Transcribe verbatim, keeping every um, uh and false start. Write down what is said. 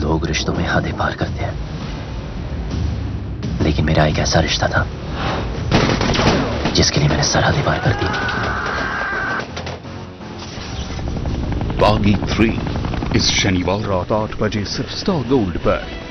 लोग रिश्तों में हदें पार करते हैं, लेकिन मेरा एक ऐसा रिश्ता था जिसके लिए मैंने सरहदें पार कर दी। बागी थ्री इस शनिवार रात आठ बजे सिर्फ स्टार गोल्ड पर।